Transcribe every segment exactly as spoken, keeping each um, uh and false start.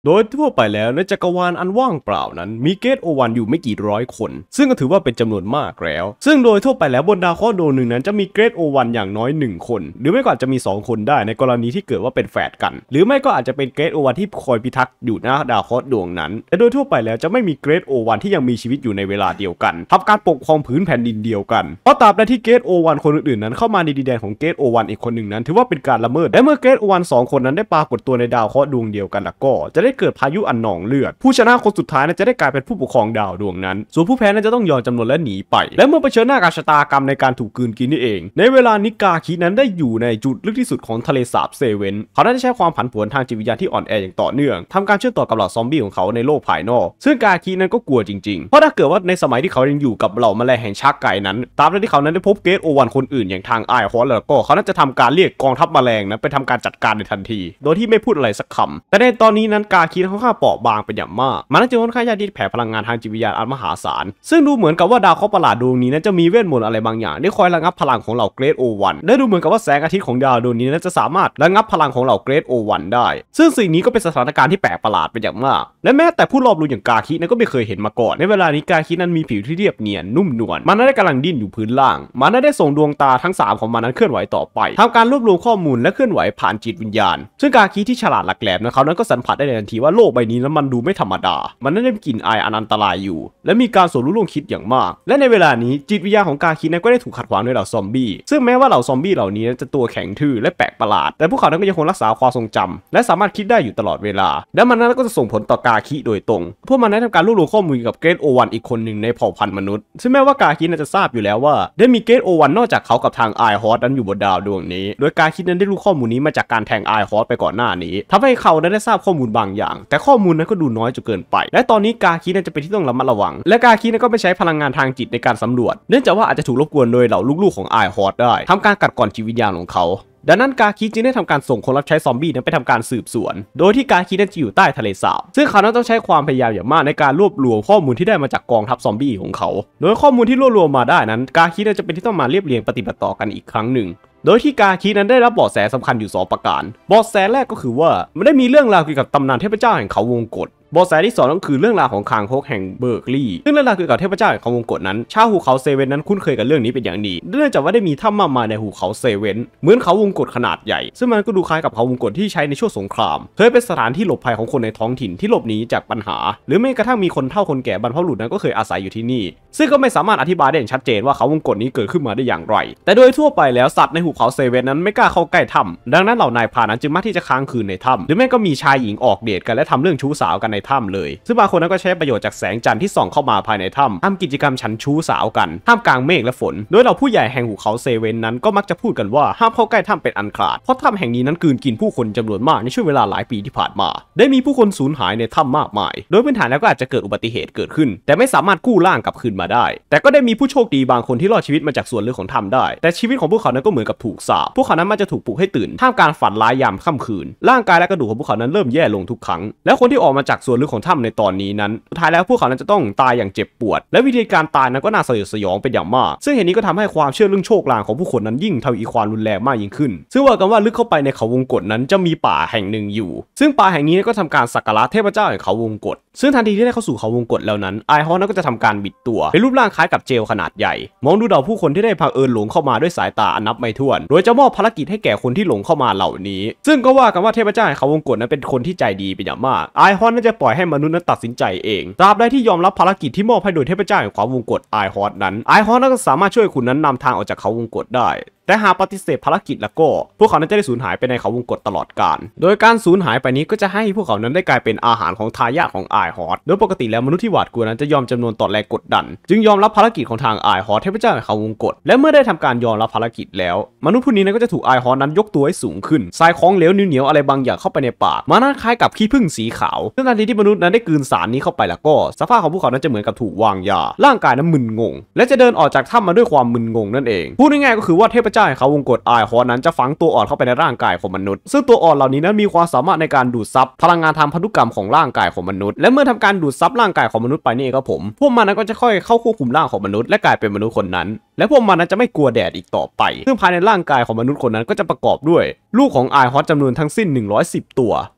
โดยทั่วไปแล้วในจักรวาลอันว่างเปล่านั้นมีเกตโอวันอยู่ไม่กี่ร้อยคนซึ่งก็ถือว่าเป็นจำนวนมากแล้วซึ่งโดยทั่วไปแล้วบนดาวเคราะห์ดวงหนึ่งนั้นจะมีเกรดโอวันอย่างน้อยหนึ่งคนหรือไม่ก็อาจจะมีสองคนได้ในกรณีที่เกิดว่าเป็นแฝดกันหรือไม่ก็อาจจะเป็นเกรดโอวันที่คอยพิทักษ์อยู่หน้าดาวเคราะห์ดวงนั้นแต่โดยทั่วไปแล้วจะไม่มีเกรดโอวันที่ยังมีชีวิตอยู่ในเวลาเดียวกันทำการปกครองผืนแผ่นดินเดียวกันเพราะตราบใดที่เกรดโอวันคนอื่นๆนั้นเข้ามาในดินแดนของเกรดโอวันอีกคนหนึ่งนั้นถือว่าเป็นการละเมิดและเมื่อเกรดโอวันสองคนนั้นได้ปรากฏตัวในดาวเคราะห์ดวงเดียวกันแล้วก็จะได้เกิดพายุอันหนองเลือดผู้ชนะคนสุดท้ายนั้นจะได้กลายเป็นผู้ปกครองดาวดวงนั้นส่วนผู้แพ้นั้นจะต้องยอมจำนวนและหนีไปและเมื่อเผชิญหน้ากับชะตากรรมในการถูกกลืนกินนี่เองในเวลานิกาคินั้นได้อยู่ในจุดลึกที่สุดของทะเลสาบเซเว่นเขาได้ใช้ความผันผวนทางจิตวิญญาณที่อ่อนแออย่างต่อเนื่องทำการเชื่อมต่อกับเหล่าซอมบี้ของเขาในโลกภายนอกซึ่งกาคินั้นก็กลัวจริงๆเพราะถ้าเกิดว่าในสมัยที่เขายังอยู่กับเหล่าแมลงแห่งชักไก่นั้นตามที่เขานั้นได้พบเกรดโอวันคนอื่นอย่างทางไอฮอสแล้วก็เขาน่าจะทำการเรียกกองทัพแมลงนั้นไปทำการจัดการในทันทีโดยที่ไม่พูดอะไรสักคำแต่ในตอนนี้นั้นกาคิค่อนข้างเปราะบางเป็นอย่างมากมันน่าจะค่อนข้างยากที่แผ่พลังงานทางจิตวิญญาณอันมหาศาลซึ่งดูเหมือนกับว่าดาวเคราะห์ประหลาดดวงนี้นั้นจะมีเวทมนต์อะไรบางอย่างที่คอยระงับพลังของเหล่าเกรดโอวันและดูเหมือนกับว่าแสงอาทิตย์ของดาวดวงนี้นั้นจะสามารถระงับพลังของเหล่าเกรดโอวันได้ซึ่งสิ่งนี้ก็เป็นสถานการณ์ที่แปลกประหลาดเป็นอย่างมากและแม้แต่ผู้รอบรู้อย่างกาคินั้นก็ไม่เคยเห็นมาก่อนในเวลานี้กาคินั้นมีผิวที่เรียบเนียนนุ่มนวลมันนั้นได้กำลังดิ้นอยู่พื้นล่างมันนั้นได้ส่งดวงตาทั้งสามของมันนั้นเคลื่อนไหวต่อไปทำการรวบรวมข้อมูลและเคลื่อนไหวผ่านจิตวิญญาณซึ่งกาคิที่ฉลาดหลักแหลมนะเขานั้นก็สัมผัสได้ในทันทีว่าโลกใบนี้นั้นมันดูไม่ธรรมดามันนั้นได้มีกลิ่นอายอันตรายอยู่และมีการสวนรู้ร่วมคิดอย่างมากและในเวลานี้จิตวิญญาณของกาคินั้นก็ได้ถูกขัดขวางโดยเหล่าซอมบี้ซึ่งแม้ว่าเหล่าซอมบี้เหล่านี้จะตัวแข็งทื่อและแปลกประหลาดแต่พวกเขานั้นก็ยังคงรักษาความทรงจำและสามารถคิดได้อยู่ตลอดเวลาและมันนั้นก็จะส่งผลต่อกาคิโดยตรงพวกมันได้ทำการรวบรวมข้อมูลกับเกรดโอวันอีกคนหนึ่งในเผ่าพันธุ์มนุษย์ซึ่งแม้ว่ากาคินั้นจะทราบอยู่แล้วว่าได้มีเกรดโอวันนอกจากเขากับทางไอฮอสนั้นอยู่บนดาวดวงนี้โดยกาคินั้นได้รู้ข้อมูลนี้มาจากการแทงไอฮอสไปก่อนหน้านี้ทำให้เขาได้ทราบข้อมูลบางอย่างแต่ข้อมูลนั้นก็ดูน้อยจนเกินไปและตอนนี้กาคินั้นจะเป็นที่ต้องระมัดระวังและกาคินั้นก็ไปใช้พลังงานทางจิตในการสำรวจเนื่องจากว่าอาจจะถูกรบกวนโดยเหล่าลูกๆของไอฮอสได้ทำการกัดกร่อนจิตวิญญาณของเขาดังนั้นกาคิจึงได้ทำการส่งคนรับใช้ซอมบี้นั้นไปทำการสืบสวนโดยที่กาคินั้นจะอยู่ใต้ทะเลสาบซึ่งเขาต้องใช้ความพยายามอย่างมากในการรวบรวมข้อมูลที่ได้มาจากกองทัพซอมบี้ของเขาโดยข้อมูลที่รวบรวมมาได้นั้นกาคินั้นจะเป็นที่ต้องมาเรียบเรียงปฏิบัติต่อกันอีกครั้งหนึ่งโดยที่กาคินั้นได้รับเบาะแสสำคัญอยู่สองประการเบาะแสแรกก็คือว่ามันได้มีเรื่องราวเกี่ยวกับตำนานเทพเจ้าแห่งเขาวงกฏเบาะแสที่สองก็คือเรื่องราวของคางคกแห่งเบิร์กลีย์ซึ่งเรื่องราวเกี่ยวกับเทพเจ้าแห่งเขาวงกฏนั้นชาวภูเขาเซเว่นนั้นคุ้นเคยกับเรื่องนี้เป็นอย่างดีเนื่องจากว่าได้มีถ้ำมากมายในภูเขาเซเว่นเหมือนเขาวงกฏขนาดใหญ่ซึ่งมันก็ดูคล้ายกับเขาวงกฏที่ใช้ในช่วงสงครามเคยเป็นสถานที่หลบภัยของคนในท้องถิ่นที่หลบหนีจากปัญหาหรือแม้กระทั่งมีคนเฒ่าคนแก่บรรพบุรุษนั้นก็เคยอาศัยอยู่ที่นี่ซึ่งก็ไม่สามารถอธิบายได้อย่างชัดเจนว่าเขาวงกฏนี้เกิดขึ้นมาได้อย่างไรแต่โดยทั่วไปแล้วสัตว์ในภูเขาเซเว่นนั้นไม่กล้าเข้าใกล้ถ้ำดังนั้นเหล่านายพรานนั้นจึงมักที่จะค้างคืนในถ้ำหรือไม่ก็มีชายหญิงออกเดทกันและทำเรื่องชู้สาวกันในถ้ำเลยบางคนนั้นก็ใช้ประโยชน์จากแสงจันทร์ที่ส่องเข้ามาภายในถ้ำทำกิจกรรมฉันชู้สาวกันท่ามกลางเมฆและฝนโดยเหล่าผู้ใหญ่แห่งภูเขาเซเว่นนั้นก็มักจะพูดกันว่าห้ามเข้าใกล้ถ้ำเป็นอันขาดเพราะถ้ำแห่งนี้นั้นกลืนกินผู้คนจำนวนมากในช่วงเวลาหลายปีที่ผ่านมาได้มีผู้คนสูญหายในถ้ำมากมายโดยพื้นฐานแล้วก็อาจจะเกิดอุบัติเหตุเกิดขึ้นแต่ไม่สามารถกู้ร่างกลับคืนมาได้แต่ก็ได้มีผู้โชคดีบางคนที่รอดชีวิตมาจากส่วนลึกของถ้ำได้แต่ชีวิตของพวกเขานั้นก็เหมือนกับถูกสาปพวกเขานั้นมักจะถูกปลุกให้ตื่นท่ามกลางฝันร้ายยามค่ำคืนร่างกายและกระดูกของพวกเขานั้นเริ่มแย่ลงทุกครั้งและคนที่ออกมาจากส่วนลึกของถ้ำในตอนนี้นั้นสุดท้ายแล้วพวกเขานั้นจะต้องตายอย่างเจ็บปวดและวิธีการตายนั้นก็น่าสยดสยองเป็นอย่างมากซึ่งเหตุนี้ก็ทำให้ความเชื่อเรื่องโชคลางของผู้คนนั้นยิ่งทวีความรุนแรงมากยิ่งขึ้นซึ่งว่ากันว่าลึกเข้าไปในเขาวงกฏนั้นจะมีป่าแห่งหนึ่งอยู่ซึ่งป่าแห่งนี้ก็ทำการสักการะเทพเจ้าแห่งเขาวงกฏซึ่งทันทีที่ได้เข้าสู่เขาวงกฏแล้วนั้นไอฮอสนั้นก็จะทำการบิดตัวเป็นรูปร่างคล้ายกับเจลขนาดใหญ่มองดูเหล่าผู้คนที่ได้พาเอิญหลงเข้ามาด้วยสายตาอันนับไม่ถ้วนโดยจะมอบภารกิจให้แก่คนที่หลงเข้ามาเหล่านี้ซึ่งก็ว่ากันว่าเทพเจ้าแห่งเขาวงกฏนั้นเป็นคนที่ใจดีเป็นอย่างมากไอฮอสนั้นจะปล่อยให้มนุษย์นั้นตัดสินใจเองตราบใดที่ยอมรับภารกิจที่มอบให้โดยเทพเจ้าแห่งเขาวงกฏไอฮอสนั้นไอฮอสนั้นก็สามารถช่วยคุณนั้นนำทางออกจากเขาวงกฏได้แต่หากปฏิเสธภารกิจแล้วก็พวกเขานั้นจะได้สูญหายไปในเขาวงกฏตลอดกาลโดยการสูญหายไปนี้ก็จะให้พวกเขานั้นได้กลายเป็นอาหารของทายาทของไอฮอสโดยปกติแล้วมนุษย์ที่หวาดกลัวนั้นจะยอมจำนวนต่อแรงกดดันจึงยอมรับภารกิจของทางไอฮอสเทพเจ้าแห่งเขาวงกฏและเมื่อได้ทำการยอมรับภารกิจแล้วมนุษย์ผู้นี้นั้นก็จะถูกไอฮอสนั้นยกตัวให้สูงขึ้นใส่ของเหลวเหนียวๆอะไรบางอย่างเข้าไปในปากมันนั้นคล้ายกับขี้ผึ้งสีขาวซึ่งทันทีที่มนุษย์นั้นได้กลืนสารนี้เข้าไปแล้วก็สภาพของพวกเขานั้นจะเหมือนกับถูกวางยาร่างกายนั้นมึนงงและจะเดินออกจากถ้ำมาด้วยความมึนงงนั่นเองพูดง่ายๆก็คือว่าเทพเจ้าแห่งเขาวงกฏไอฮอสนั้นจะฝังตัวอ่อนเข้าไปในร่างกายของมนุษย์ซึ่งตัวอ่อนเหล่านี้นั้นมีความสามารถในการดูดซับพลังงานทางพันธุกรรมของร่างกายของมนุษย์และเมื่อทำการดูดซับร่างกายของมนุษย์ไปนี่เองครับผมพวกมันนั้นก็จะค่อยเข้าควบคุมร่างของมนุษย์และกลายเป็นมนุษย์คนนั้นและพวกมันนั้นจะไม่กลัวแดดอีกต่อไปซึ่งภายในร่างกายของมนุษย์คนนั้นก็จะประกอบด้วยลูกของไอฮอสจำนวนทั้งสิ้นหนึ่งร้อยสิบตัว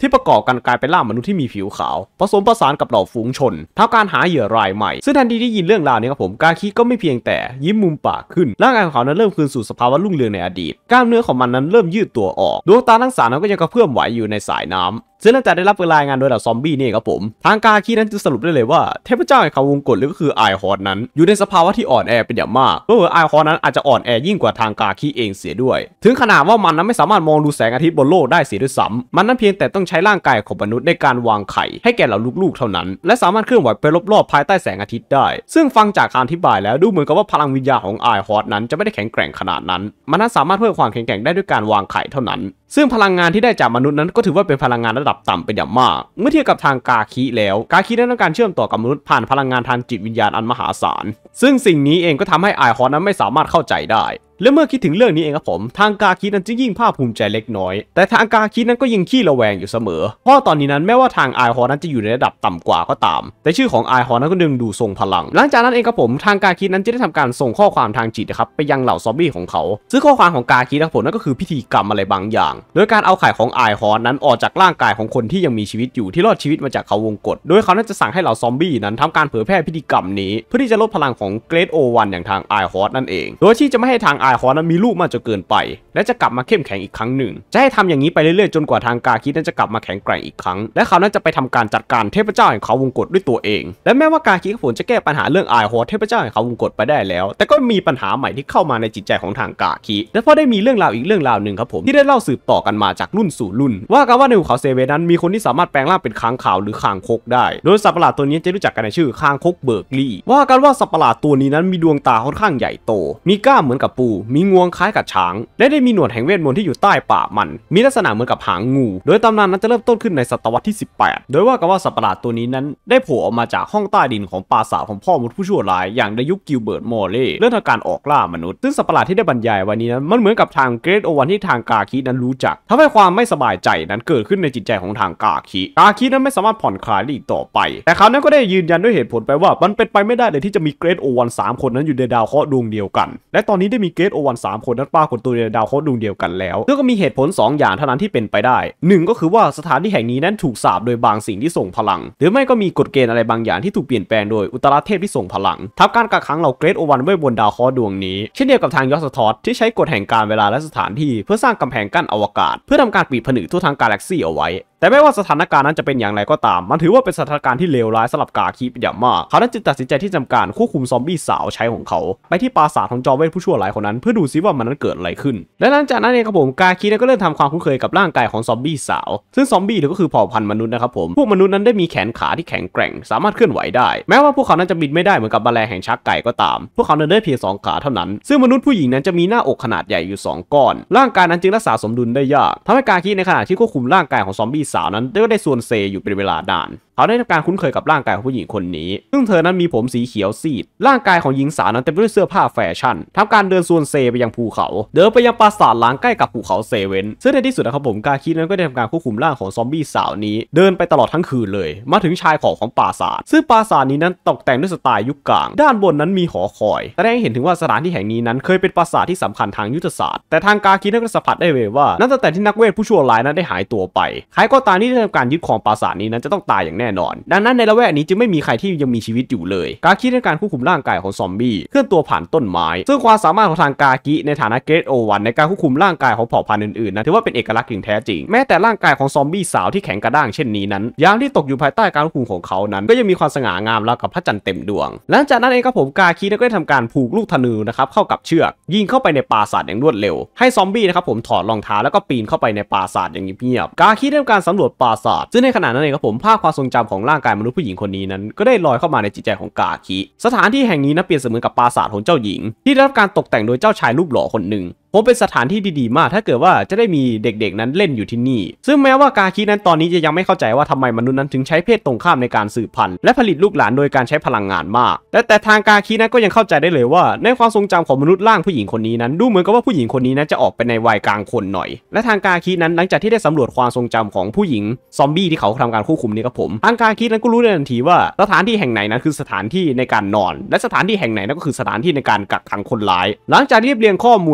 ที่ประกอบกันกลายเป็นร่างมนุษย์ที่มีผิวขาวผสมผสานกับเหล่าฝูงชนทำการหาเหยื่อรายใหม่ซึ่งทันทีที่ยินเรื่องราวนี้ครับผมกาคิก็ไม่เพียงแต่ยิ้มมุมปากขึ้นร่างกายของเขานั้นเริ่มคืนสู่สภาวะรุ่งเรืองในอดีตกล้ามเนื้อของมันนั้นเริ่มยืดตัวออกดวงตาทั้งสามนั้นก็ยังกระเพื่อมไหวอยู่ในสายน้ำซึ่งหลังจากได้รับรายงานโดยเหล่าซอมบี้นี่ครับผมทางกาคินั้นจึงสรุปได้เลยว่าเทพเจ้าแห่งเขาวงกตหรือก็คือไอฮอร์นั้นอยู่ในสภาวะที่อ่อนแอเป็นอย่างมากเพราะว่าไอฮอร์นั้นอาจจะอ่อนแอยิ่งกว่าทางกาคิเองเสียด้วยถึงขนาดว่ามันนั้นไม่สามารถมองดูแสงอาทิตย์บนโลกได้เสียด้วยซ้ำมันนั้นเพียงแต่ต้องใช้ร่างกายของมนุษย์ในการวางไข่ให้แก่เหล่าลูกๆเท่านั้นและสามารถเคลื่อนไหวไปรอบๆภายใต้แสงอาทิตย์ได้ซึ่งฟังจากการอธิบายแล้วดูเหมือนกับว่าพลังวิญญาณของไอฮอร์นั้นจะไม่ได้แข็งแกร่งขนาดนั้นมันนั้นสามารถเพิ่มความแข็งแกร่งได้ด้วยการวางไข่เท่านั้นซึ่งพลังงานที่ได้จากมนุษย์นั้นก็ถือว่าเป็นพลังงานระดับต่ำเป็นอย่างมากเมื่อเทียบกับทางกาคิแล้วกาคิได้ต้องการเชื่อมต่อกับมนุษย์ผ่านพลังงานทางจิตวิญญาณอันมหาศาลซึ่งสิ่งนี้เองก็ทำให้ไอฮอร์นั้นไม่สามารถเข้าใจได้และเมื่อคิดถึงเรื่องนี้เองครับผมทางกาคินั้นจึงยิ่งภาคภูมิใจเล็กน้อยแต่ทางกาคินั้นก็ยังขี้ระแวงอยู่เสมอเพราะตอนนี้นั้นแม้ว่าทางไอฮอร์นั้นจะอยู่ในระดับต่ำกว่าก็ตามแต่ชื่อของไอฮอร์นั้นก็ดึงดูทรงพลังหลังจากนั้นเองครับผมทางกาคินั้นจะได้ทำการส่งข้อความทางจิตนะครับไปยังเหล่าซอมบี้ของเขาซึ่งข้อความของกาคินะครับผมนั่นก็คือพิธีกรรมอะไรบางอย่างโดยการเอาไข่ของไอฮอร์นั้นออกจากร่างกายของคนที่ยังมีชีวิตอยู่ที่รอดชีวิตมาจากเขาวงกตโดยเขานั้นจะสั่งให้เหล่าซอมบี้นั้นทำการเผยแพร่พิธีกรรมนี้เพื่อที่จะลดพลังของเกรดโอวันอย่างทางไอฮอร์นั่นเองโดยที่จะไม่ให้ทางไอฮอร์นั้นมีลูกมากจนเกินไปและจะกลับมาเข้มแข็งอีกครั้งหนึ่งจะให้ทำอย่างนี้ไปเรื่อยๆจนกว่าทางกาคินั้นจะกลับมาแข็งแกร่งอีกครั้งและเขานั้นจะไปทำการจัดการเทพเจ้าแห่งเขาวงกตด้วยตัวเองและแม้ว่ากาคิกับฝนจะแก้ปัญหาเรื่องไอฮอร์เทพเจ้าแห่งเขาวงกตไปได้แล้วแต่ก็มีปัญหาใหม่ที่เข้ามาในจิตใจของทางกาคิและพอได้มีเรื่องราวอีกเรื่องราวหนึ่งครับผมที่ได้เล่าสืบต่อกันมาจากรุ่นสู่รุ่นว่ากันว่าในภูเขาเซเวนั้นมีคนที่สามารถแปลงร่างเป็นค้างคาวหรือคางคกได้โดยสัตว์ประหลาดตัวนี้จะรู้จักกันในชื่อคางคกเบิร์กลีย์ว่ากันว่าสัตว์ประหลาดตัวนี้นั้นมีดวงตาค่อนข้างใหญ่โตมีกล้ามเหมือนกับปูมีงวงคล้ายกับช้างและได้มีหนวดแห่งเวทมนต์ที่อยู่ใต้ปากมันมีลักษณะเหมือนกับหางงูโดยตำนานนั้นจะเริ่มต้นขึ้นในศตวรรษที่สิบแปดโดยว่ากันว่าสัตว์ประหลาดตัวนี้นั้นได้โผล่ออกมาจากห้องใต้ดินของปราสาทของพ่อมดผู้ชั่วร้ายอย่างในยุคกิลเบิร์ตมอร์เล่เรื่องการออกล่ามนุษย์ซึ่งสัตว์ประหลาดที่ได้บรรยายวันนี้นั้นมันเหมือนกับทางเกรดโอวันที่ทางกาคินั้นรู้จักทำให้ความไม่สบายใจนั้นเกิดขึ้นในจิตใจของทางกาคิกาคินั้นไม่สามารถผ่อนคลายได้อีกต่อไปแต่เขานั้นก็ได้ยืนยันด้วยเหตุผลไปว่ามันเป็นไปไม่ได้เลยที่จะมีเกรดโอวันสามคนนั้นอยู่ในดาวเคราะห์ดวงเดียวกันและตอนนี้ได้มีเกรดโอวันสามคนนั้นปรากฏตัวในดาวเคราะห์ดวงเดียวกันแล้วซึ่งก็มีเหตุผลสองอย่างเท่านั้นที่เป็นไปได้หนึ่งก็คือว่าสถานที่แห่งนี้นั้นถูกสาปโดยบางสิ่งที่ส่งพลังหรือไม่ก็มีกฎเกณฑ์อะไรบางอย่างที่ถูกเปลี่ยนแปลงโดยอุตราเทพที่ส่งพลังทำการกักขังเหล่าเกรดโอวันไว้บนดาวเคราะห์ดวงนี้เช่นเดียวกับทางยอสทอสที่ใช้กฎแห่งการเวลาและสถานที่เพื่อสร้างกำแพงกั้นอวกาศเพื่อทำการปิดผนึกทั่วทั้งกาแล็กซี่เอาไว้แต่ไม่ว่าสถานการณ์นั้นจะเป็นอย่างไรก็ตามมันถือว่าเป็นสถานการณ์ที่เลวร้ายสำหรับกาคิเป็นอย่างมากเขานั้นจึงตัดสินใจที่จะทำการควบคุมซอมบี้สาวใช้ของเขาไปที่ปราสาทของจอมเวทผู้ชั่วร้ายคนนั้นเพื่อดูซิว่ามันนั้นเกิดอะไรขึ้นและหลังจากนั้นเองครับผมกาคิก็เริ่มทำความคุ้นเคยกับร่างกายของซอมบี้สาวซึ่งซอมบี้ก็คือเผ่าพันธุ์มนุษย์นะครับผมพวกมนุษย์นั้นได้มีแขนขาที่แข็งแกร่งสามารถเคลื่อนไหวได้แม้ว่าพวกเขานั้นจะบินไม่ได้เหมือนกับแมลงแห่งชักไก่ก็ตามพวกเขานั้นได้เพียงสองขาเท่านั้นซึ่งมนุษย์ผู้หญิงนั้นจะมีหน้าอกขนาดใหญ่อยู่สองก้อนร่างกายนั้นจึงรักษาสมดุลได้ยากทำให้กาคิในขณะที่ควบคุมร่างกายของซอมบี้สาวนั้นก็ได้ส่วนเซอยู่เป็นเวลานานเขาได้ทำการคุ้นเคยกับร่างกายของผู้หญิงคนนี้ซึ่งเธอนั้นมีผมสีเขียวซีดร่างกายของหญิงสาวนั้นเต็มไปด้วยเสื้อผ้าแฟชั่นทำการเดินส่วนเซไปยังภูเขาเดินไปยังปราสาทล้างใกล้กับภูเขาเซเว่นซึ่งในที่สุดนะครับผมกาคินั้นก็ได้ทำการควบคุมร่างของซอมบี้สาวนี้เดินไปตลอดทั้งคืนเลยมาถึงชายขอบของปราสาทซึ่งปราสาทนี้นั้นตกแต่งด้วยสไตล์ยุคกลางด้านบนนั้นมีหอคอยแสดงให้เห็นถึงว่าสถานที่แห่งนี้นั้นเคยเป็นปราสาทที่สำคัญทางยุทธศาสตร์แต่ทางกาคินั้นก็สัมผัสได้เลยว่านับตั้งแต่ที่นักเวทผู้ชั่วร้ายนั้นได้หายตัวไปใครก็ตามที่ได้ทำการยึดครองปราสาทนี้นั้นจะต้องตายอย่างแน่นอนดังนั้นในละแวกนี้จึงไม่มีใครที่ยังมีชีวิตอยู่เลยกาคิในการควบคุมร่างกายของซอมบี้เคลื่อนตัวผ่านต้นไม้ซึ่งความสามารถของทางกาคิในฐานะเกรดโอวันในการควบคุมร่างกายของเผ่าพันธุ์อื่นๆนะถือว่าเป็นเอกลักษณ์อย่างแท้จริงแม้แต่ร่างกายของซอมบี้สาวที่แข็งกระด้างเช่นนี้นั้นยางที่ตกอยู่ภายใต้การควบคุมของเขานั้นก็ยังมีความสง่างามราวกับพระจันทร์เต็มดวงหลังจากนั้นเองครับผมกาคิก็ได้ทำการผูกลูกธนูนะครับเข้ากับเชือกยิงเข้าไปในปราสาทอย่างรวดเร็วให้ซอมบี้นะครับผมถอดรองเท้าแล้วก็ปีนเข้าไปในปราสาทอย่างเงียบๆกาคิได้ทำการสำรวจปราสาทซึ่งในขณะนั้นเองครับผมภาพความทรงจำของร่างกายมนุษย์ผู้หญิงคนนี้นั้นก็ได้ลอยเข้ามาในจิตใจของกาคิสถานที่แห่งนี้นะเปรียบเสมือนกับปราสาทของเจ้าหญิงที่ได้รับการตกแต่งโดยเจ้าชายรูปหล่อคนหนึ่งผมเป็นสถานที่ดีๆมากถ้าเกิดว่าจะได้มีเด็กๆนั้นเล่นอยู่ที่นี่ซึ่งแม้ว่ากาคินั้นตอนนี้จะยังไม่เข้าใจว่าทำไมมนุษย์นั้นถึงใช้เพศตรงข้ามในการสืบพันธุ์และผลิตลูกหลานโดยการใช้พลังงานมากแต่แต่ทางกาคินั้นก็ยังเข้าใจได้เลยว่าในความทรงจำของมนุษย์ร่างผู้หญิงคนนี้นั้นดูเหมือนกับว่าผู้หญิงคนนี้นั้นจะออกไปในวัยกลางคนหน่อยและทางกาคินั้นหลังจากที่ได้สำรวจความทรงจำของผู้หญิงซอมบี้ที่เขาทำการควบคุมนี่ครับผมทางกาคินั้นก็รู้ได้ทันทีว่าสถานที่แห่งไหนนั้นคือสถานที่ในการนอนและสถานที่แห่งไหนนั่นก็คือสถานที่ในการกักขังคนร้ายหลังจากเรียบเรียงข้อมูลแล้วครับผม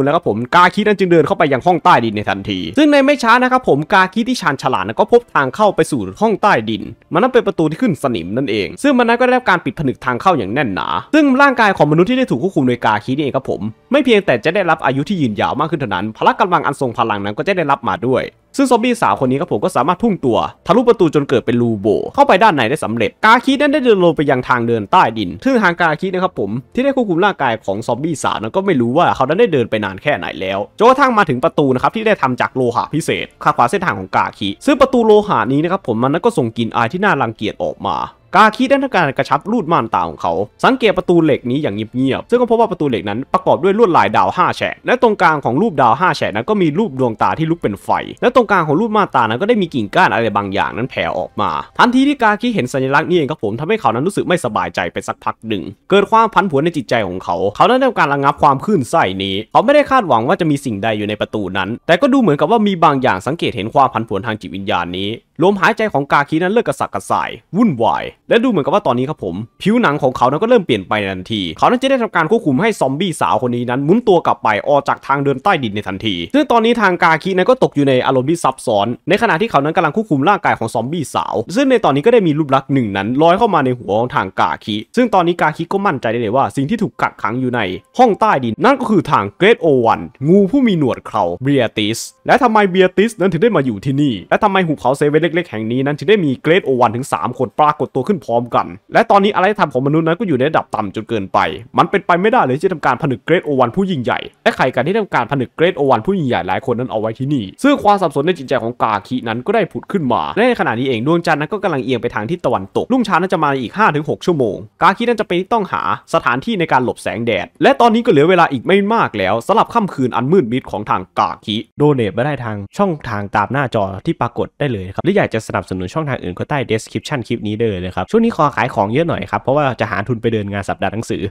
กาคินั้นจึงเดินเข้าไปยังห้องใต้ดินในทันทีซึ่งในไม่ช้านะครับผมกาคิที่ชาญฉลาดก็พบทางเข้าไปสู่ห้องใต้ดินมันนั้นเป็นประตูที่ขึ้นสนิมนั่นเองซึ่งมันนั้นก็ได้รับการปิดผนึกทางเข้าอย่างแน่นหนาซึ่งร่างกายของมนุษย์ที่ได้ถูกควบคุมโดยกาคินี่เองครับผมไม่เพียงแต่จะได้รับอายุที่ยืนยาวมากขึ้นเท่านั้นพละกำลังอันทรงพลังนั้นก็จะได้รับมาด้วยซึ่งซอมบี้สาวคนนี้ครับผมก็สามารถพุ่งตัวทะลุประตูจนเกิดเป็นรูโบเข้าไปด้านในได้สำเร็จกาคินั้นได้เดินลงไปยังทางเดินใต้ดินซึ่งทางกาคินะครับผมที่ได้ควบคุมร่างกายของซอมบี้สาวนั้นก็ไม่รู้ว่าเขานั้นได้เดินไปนานแค่ไหนแล้วจนกระทั่งมาถึงประตูนะครับที่ได้ทำจากโลหะพิเศษขัดขวางเส้นทางของกาคิซึ่งประตูโลหะนี้นะครับผมมันนั้นก็ส่งกลิ่นอายที่น่ารังเกียจออกมากาคิได้ทำการกระชับรูดม่านตาของเขาสังเกตประตูเหล็กนี้อย่างเงียบๆซึ่งก็พบว่าประตูเหล็กนั้นประกอบด้วยลวดลายดาวห้าแฉกและตรงกลางของรูปดาวห้าแฉกนั้นก็มีรูปดวงตาที่ลุกเป็นไฟและตรงกลางของรูปม่านตานั้นก็ได้มีกิ่งก้านอะไรบางอย่างนั้นแผ่ออกมาทันทีที่กาคิเห็นสัญลักษณ์นี้เองครับผมทำให้เขานั้นรู้สึกไม่สบายใจไปสักพักหนึ่งเกิดความผันผวนในจิตใจของเขาเขาได้ทำการระงับความคลื่นไส้นี้เขาไม่ได้คาดหวังว่าจะมีสิ่งใดอยู่ในประตูนั้นแต่ก็ดูเหมือนกับว่ามีบางอย่างสังเกตเห็นความผันผวนทางจิตวิญญาณนี้ลมหายใจของกาคินั้นเลิกกระสับกระส่ายวุ่นวายและดูเหมือนกับว่าตอนนี้ครับผมผิวหนังของเขานั้นก็เริ่มเปลี่ยนไปในทันทีเขานั้นจะได้ทำการควบคุมให้ซอมบี้สาวคนนี้นั้นหมุนตัวกลับไปออกจากทางเดินใต้ดินในทันทีซึ่งตอนนี้ทางกาคินั้นก็ตกอยู่ในอารมณ์ที่ซับซ้อนในขณะที่เขานั้นกำลังควบคุมร่างกายของซอมบี้สาวซึ่งในตอนนี้ก็ได้มีรูปลักษณ์หนึ่งนั้นลอยเข้ามาในหัวของทางกาคิซึ่งตอนนี้กาคิก็มั่นใจได้เลยว่าสิ่งที่ถูกกักขังอยู่ในห้องใต้ดินนั่นก็คือทางเกรทโอวันงูผู้มีหนวดเคราเบียติสและทำไมเบียติสนั้นถึงได้มาอยู่ที่นี่และทำไมหุบเขาเซเว่นเล็กๆแห่งนี้นั้นได้มีเกรทโอวันถึงสามคนปรากฏตัวขึ้นพร้อมกันและตอนนี้อารยธรรมของมนุษย์นั้นก็อยู่ในระดับต่ำจนเกินไปมันเป็นไปไม่ได้เลยที่จะทำการผนึกเกรทโอวันผู้ยิ่งใหญ่และใครกันที่ทำการผนึกเกรทโอวันผู้ยิ่งใหญ่หลายคนนั้นเอาไว้ที่นี่ซึ่งความสับสนในจิตใจของกาคินั้นก็ได้ผุดขึ้นมาและในขณะนี้เองดวงจันทร์นั้นก็กำลังเอียงไปทางทิศตะวันตกรุ่งเช้านั้นจะมาอีก ห้าถึงหก ชั่วโมงกาคินั้นจะไปต้องหาสถานที่ในการหลบแสงแดดและตอนนี้ก็เหลือเวลาอีกไม่มากแล้วสำหรับค่ำคืนอันมืดมิดของทางกาคิโดเนทมาได้ทางช่องทางตามหน้าจอที่ปรากฏได้เลยครับหรืออยากจะสนับสนุนช่องทางอื่นก็ใต้ description คลิปนี้ได้เลยนะครับช่วงนี้ขอขายของเยอะหน่อยครับเพราะว่าจะหาทุนไปเดินงานสัปดาห์หนังสือ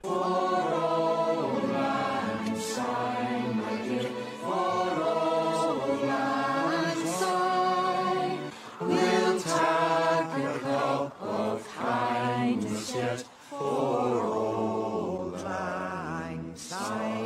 For old lang syne